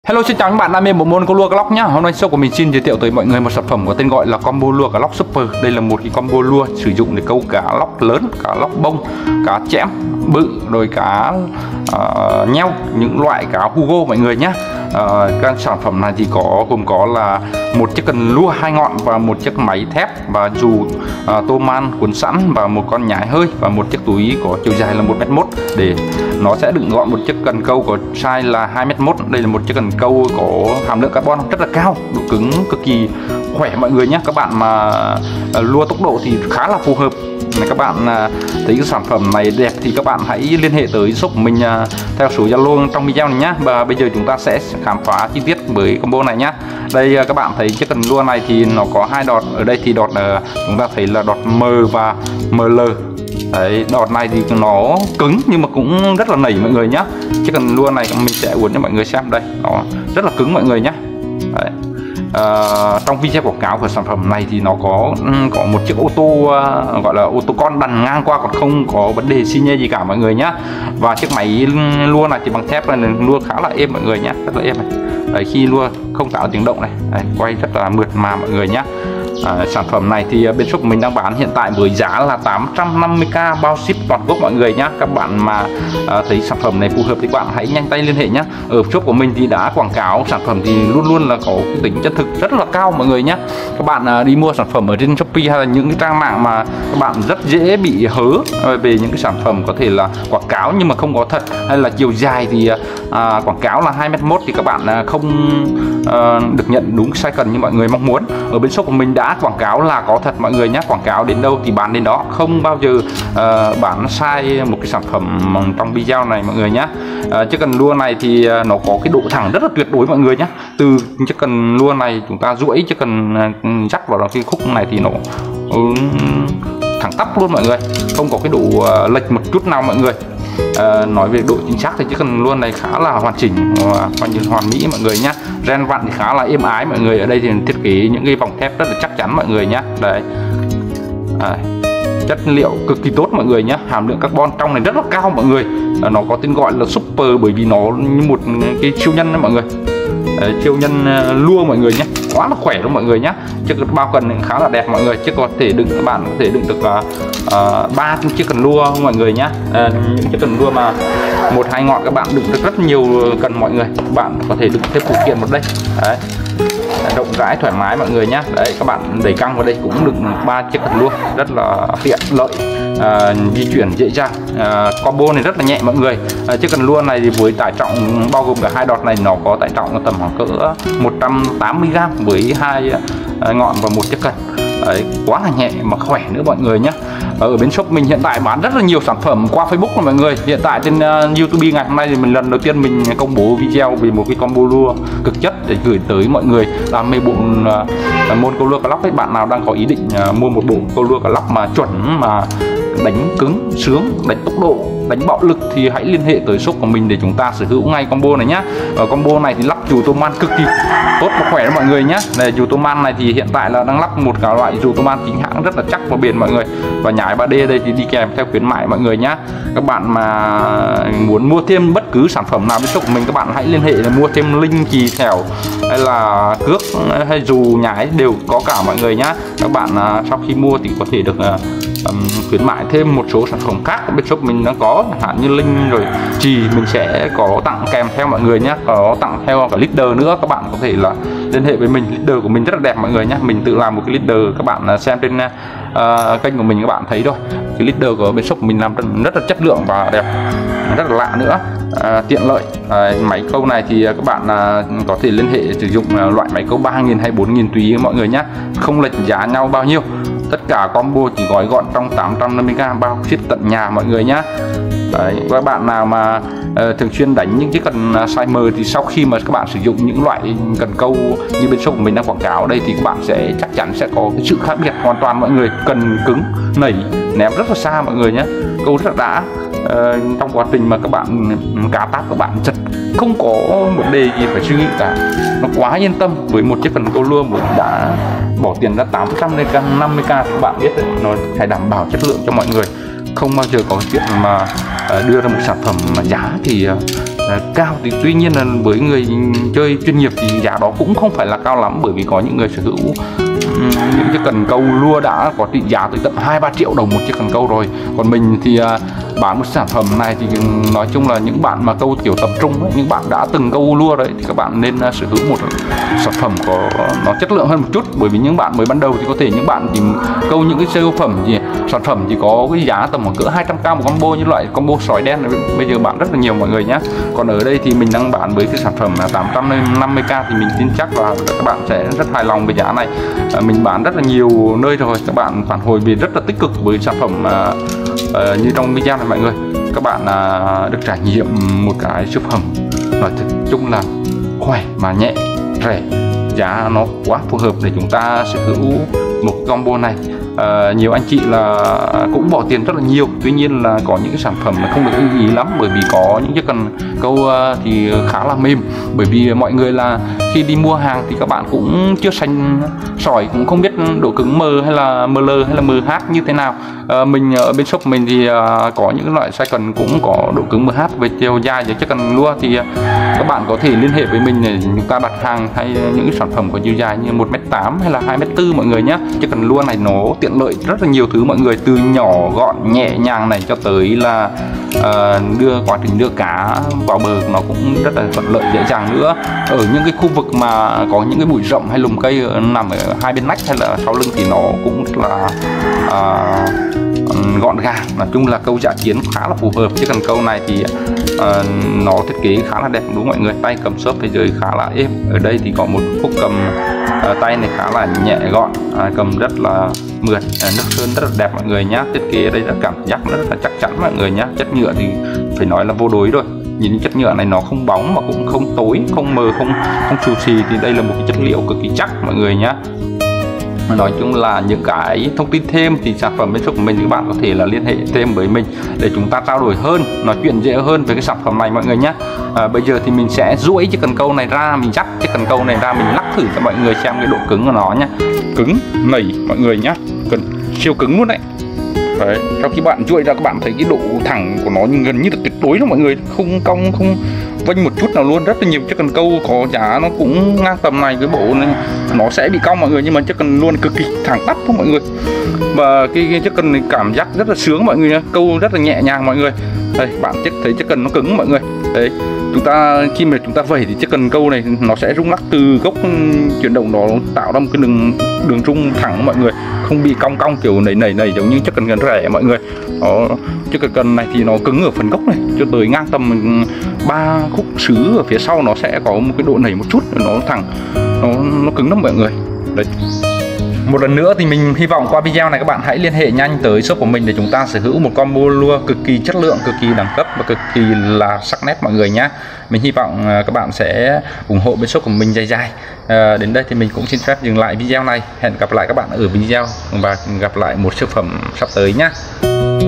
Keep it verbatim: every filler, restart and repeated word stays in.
Hello, xin chào các bạn đam mê bộ môn câu lua cá lóc nhá. Hôm nay show của mình xin giới thiệu tới mọi người một sản phẩm có tên gọi là combo lua cá lóc super. Đây là một cái combo lua sử dụng để câu cá lóc lớn, cá lóc bông, cá chẽm bự, rồi cá uh, nheo, những loại cá Hugo mọi người nhé. Uh, các sản phẩm này thì có gồm có là một chiếc cần lua hai ngọn và một chiếc máy thép và dù uh, tô man cuốn sẵn và một con nhái hơi và một chiếc túi có chiều dài là một mét một để nó sẽ đựng gọn một chiếc cần câu có size là hai mét một. Đây là một chiếc cần câu có hàm lượng carbon rất là cao, độ cứng cực kỳ khỏe mọi người nhé. Các bạn mà uh, lua tốc độ thì khá là phù hợp. Này, các bạn uh, thấy cái sản phẩm này đẹp thì các bạn hãy liên hệ tới shop của mình uh, theo số Zalo trong video này nhé. Và bây giờ chúng ta sẽ khám phá chi tiết với combo này nhé. Đây uh, các bạn thấy chiếc cần lua này thì nó có hai đọt. Ở đây thì đọt uh, chúng ta thấy là đọt M và em lờ. Đấy, đọt này thì nó cứng nhưng mà cũng rất là nảy mọi người nhé. Chiếc cần lua này mình sẽ uốn cho mọi người xem đây, nó rất là cứng mọi người nhé. Đấy. À, trong video quảng cáo của sản phẩm này thì nó có có một chiếc ô tô uh, gọi là ô tô con đằn ngang qua, còn không có vấn đề xi nhê gì cả mọi người nhé. Và chiếc máy lua này thì bằng thép nên lua khá là êm mọi người nhé, rất là êm này. Đấy, khi lua không tạo tiếng động này. Đấy, quay rất là mượt mà mọi người nhé. À, sản phẩm này thì bên shop mình đang bán hiện tại với giá là tám trăm năm mươi k bao ship toàn quốc mọi người nhé. Các bạn mà à, thấy sản phẩm này phù hợp thì các bạn hãy nhanh tay liên hệ nhé. Ở shop của mình thì đã quảng cáo sản phẩm thì luôn luôn là có tính chân thực rất là cao mọi người nhé. Các bạn à, đi mua sản phẩm ở trên Shopee hay là những cái trang mạng mà các bạn rất dễ bị hớ về những cái sản phẩm có thể là quảng cáo nhưng mà không có thật, hay là chiều dài thì à, quảng cáo là hai mét một thì các bạn à, không à, được nhận đúng size cần như mọi người mong muốn. Ở bên shop của mình đã quảng cáo là có thật mọi người nhé, quảng cáo đến đâu thì bán đến đó, không bao giờ uh, bán sai một cái sản phẩm trong video này mọi người nhé. Uh, chiếc cần lua này thì uh, nó có cái độ thẳng rất là tuyệt đối mọi người nhé. Từ chiếc cần lua này chúng ta duỗi chiếc cần uh, dắt vào cái khúc này thì nó uh, thẳng tắp luôn mọi người, không có cái độ uh, lệch một chút nào mọi người. À, nói về độ chính xác thì chiếc cần lua này khá là hoàn chỉnh và hoàn, hoàn mỹ mọi người nhé. Ren vặn thì khá là êm ái mọi người. Ở đây thì thiết kế những cái vòng thép rất là chắc chắn mọi người nhé. Đấy, à, chất liệu cực kỳ tốt mọi người nhé. Hàm lượng carbon trong này rất là cao mọi người. À, nó có tên gọi là super bởi vì nó như một cái siêu nhân đó mọi người. Đấy, siêu nhân uh, lua mọi người nhé, quá là khỏe luôn mọi người nhé. Chiếc bao cần khá là đẹp mọi người, chiếc có thể đựng, các bạn có thể đựng được ba uh, uh, chiếc cần lua mọi người nhé. Uh, những chiếc cần lua mà một hai ngọn các bạn đựng được rất nhiều cần mọi người. Các bạn có thể đựng thêm phụ kiện vào đây. Đấy, rộng rãi thoải mái mọi người nhé. Đấy, các bạn đẩy căng vào đây cũng được ba chiếc cần lua, rất là tiện lợi. À, di chuyển dễ dàng. À, combo này rất là nhẹ mọi người. À, chiếc cần lua này thì với tải trọng bao gồm cả hai đọt này nó có tải trọng tầm khoảng cỡ một trăm tám mươi gam với hai à, ngọn và một chiếc cần. Đấy, quá là nhẹ mà khỏe nữa mọi người nhé. Ở bên shop mình hiện tại bán rất là nhiều sản phẩm qua Facebook của mọi người. Hiện tại trên uh, YouTube ngày hôm nay thì mình lần đầu tiên mình công bố video về một cái combo lua cực chất để gửi tới mọi người đam mê bộ uh, môn câu lua cá lóc ấy. Bạn nào đang có ý định uh, mua một bộ câu lua cá lóc mà chuẩn, mà đánh cứng sướng, đánh tốc độ, đánh bạo lực thì hãy liên hệ tới shop của mình để chúng ta sở hữu ngay combo này nhá. Ở combo này thì lắp dù tô man cực kỳ tốt và khỏe đó mọi người nhé. Này, dù tô man này thì hiện tại là đang lắp một cả loại dù tô man chính hãng rất là chắc và bền mọi người. Và nhái ba D đây thì đi kèm theo khuyến mại mọi người nhé. Các bạn mà muốn mua thêm bất cứ sản phẩm nào với shop của mình, các bạn hãy liên hệ để mua thêm linh, chì, thẻo hay là cước hay dù nhái đều có cả mọi người nhé. Các bạn sau khi mua thì có thể được um, khuyến mại thêm một số sản phẩm khác bên shop mình đang có, chẳng hạn như linh rồi chì mình sẽ có tặng kèm theo mọi người nhé, có tặng theo cả leader nữa. Các bạn có thể là liên hệ với mình, leader của mình rất là đẹp mọi người nhé. Mình tự làm một cái leader, các bạn xem trên uh, kênh của mình các bạn thấy rồi. Cái leader của bên shop của mình làm rất là chất lượng và đẹp, rất là lạ nữa. À, tiện lợi. À, máy câu này thì các bạn à, có thể liên hệ sử dụng à, loại máy câu ba nghìn hay bốn nghìn tùy mọi người nhé, không lệch giá nhau bao nhiêu. Tất cả combo chỉ gói gọn trong tám trăm năm mươi k bao ship tận nhà mọi người nhé. Đấy, các bạn nào mà uh, thường xuyên đánh những chiếc cần size M thì sau khi mà các bạn sử dụng những loại cần câu như bên shop của mình đang quảng cáo đây thì các bạn sẽ chắc chắn sẽ có cái sự khác biệt hoàn toàn mọi người. Cần cứng, nảy, ném rất là xa mọi người nhé, câu rất là đã. Uh, trong quá trình mà các bạn cá táp các bạn chật không có vấn đề gì phải suy nghĩ cả, nó quá yên tâm với một chiếc cần câu lua mình đã bỏ tiền ra tám trăm năm mươi k thì các bạn biết rồi, nó phải đảm bảo chất lượng cho mọi người, không bao giờ có chuyện mà uh, đưa ra một sản phẩm mà giá thì uh, cao thì tuy nhiên là với người chơi chuyên nghiệp thì giá đó cũng không phải là cao lắm, bởi vì có những người sở hữu những chiếc cần câu lua đã có trị giá tới tận hai ba triệu đồng một chiếc cần câu rồi. Còn mình thì bán một sản phẩm này thì nói chung là những bạn mà câu kiểu tập trung ấy, những bạn đã từng câu lua đấy thì các bạn nên sở hữu một sản phẩm có nó chất lượng hơn một chút, bởi vì những bạn mới ban đầu thì có thể những bạn chỉ câu những cái siêu phẩm gì sản phẩm chỉ có cái giá tầm khoảng cỡ hai trăm k một combo, như loại combo sói đen này bây giờ bán rất là nhiều mọi người nhé. Còn ở đây thì mình đang bán với cái sản phẩm là tám trăm năm mươi k thì mình tin chắc là các bạn sẽ rất hài lòng với giá này. À, mình bán rất là nhiều nơi rồi, các bạn phản hồi về rất là tích cực với sản phẩm à, à, như trong video này mọi người. Các bạn à, được trải nghiệm một cái siêu phẩm nói thật chung là khỏe mà nhẹ, rẻ, giá nó quá phù hợp để chúng ta sở hữu một combo này. À, nhiều anh chị là cũng bỏ tiền rất là nhiều, tuy nhiên là có những cái sản phẩm là không được ưng ý lắm, bởi vì có những chiếc cần câu thì khá là mềm, bởi vì mọi người là khi đi mua hàng thì các bạn cũng chưa sành sỏi, cũng không biết độ cứng M hay là em lờ hay là em hát như thế nào. À, mình ở bên shop mình thì à, có những loại size cần cũng có độ cứng em hát về chiều dài với chiếc cần lua, thì à, các bạn có thể liên hệ với mình để chúng ta đặt hàng hay những cái sản phẩm có chiều dài như một mét tám hay là hai mét tư mọi người nhé. Chiếc cần lua này nó tiện lợi rất là nhiều thứ mọi người, từ nhỏ gọn nhẹ nhàng này cho tới là uh, đưa quá trình đưa cá vào bờ nó cũng rất là thuận lợi dễ dàng nữa. Ở những cái khu vực mà có những cái bụi rậm hay lùm cây nằm ở hai bên nách hay là sau lưng thì nó cũng rất là uh, gọn gàng. Nói chung là câu dã chiến khá là phù hợp. Chiếc cần câu này thì uh, nó thiết kế khá là đẹp đúng mọi người, tay cầm xốp thế giới khá là êm. Ở đây thì có một khúc cầm uh, tay này khá là nhẹ gọn, uh, cầm rất là mượt, uh, nước sơn rất là đẹp mọi người nhá. Thiết kế ở đây là cảm giác rất là chắc chắn mọi người nhá. Chất nhựa thì phải nói là vô đối rồi, nhìn chất nhựa này nó không bóng mà cũng không tối, không mờ, không không xù xì, thì đây là một cái chất liệu cực kỳ chắc mọi người nhá. Nói chung là những cái thông tin thêm thì sản phẩm bên shop của mình thì các bạn có thể là liên hệ thêm với mình để chúng ta trao đổi hơn, nói chuyện dễ hơn về cái sản phẩm này mọi người nhé. À, bây giờ thì mình sẽ duỗi chiếc cần câu này ra, mình dắt chiếc cần câu này ra, mình lắc thử cho mọi người xem cái độ cứng của nó nhé. Cứng nảy mọi người nhé, cần siêu cứng luôn đấy. Đấy, sau khi bạn duỗi ra các bạn thấy cái độ thẳng của nó gần như là tuyệt đối đó mọi người, không cong không vênh một chút nào luôn. Rất là nhiều chiếc cần câu có giá nó cũng ngang tầm này, cái bộ này nó sẽ bị cong mọi người, nhưng mà chiếc cần luôn cực kỳ thẳng tắp đó mọi người. Và cái, cái chiếc cần này cảm giác rất là sướng mọi người nhá, câu rất là nhẹ nhàng mọi người. Đây bạn chiếc thấy chiếc cần nó cứng mọi người. Đấy, chúng ta khi mà chúng ta vẩy thì chiếc cần câu này nó sẽ rung lắc từ gốc chuyển động, nó tạo ra một cái đường đường rung thẳng mọi người, không bị cong cong kiểu nảy nảy nảy giống như chiếc cần cần rẻ mọi người. Đó, chiếc cần cần này thì nó cứng ở phần gốc này cho tới ngang tầm ba khúc sứ ở phía sau, nó sẽ có một cái độ nảy một chút, nó thẳng, nó nó cứng lắm mọi người. Đấy. Một lần nữa thì mình hy vọng qua video này các bạn hãy liên hệ nhanh tới shop của mình để chúng ta sở hữu một combo lua cực kỳ chất lượng, cực kỳ đẳng cấp và cực kỳ là sắc nét mọi người nhé. Mình hy vọng các bạn sẽ ủng hộ bên shop của mình dài dài. À, đến đây thì mình cũng xin phép dừng lại video này. Hẹn gặp lại các bạn ở video và gặp lại một sản phẩm sắp tới nhé.